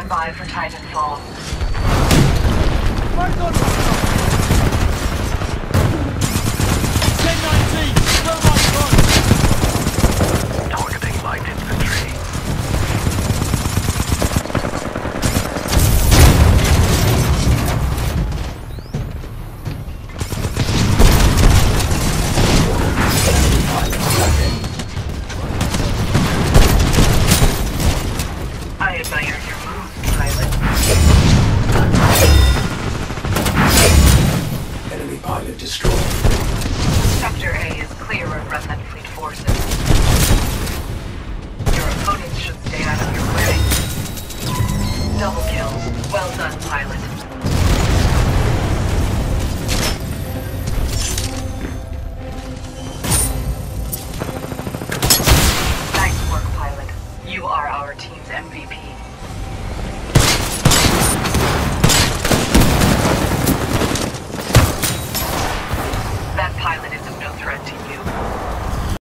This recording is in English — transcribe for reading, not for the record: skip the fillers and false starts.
Stand by for Titanfall. Right on, 1019, where am I from? Targeting light infantry. I admire your moves, pilot. Enemy pilot destroyed. Sector A is clear of remnant fleet forces.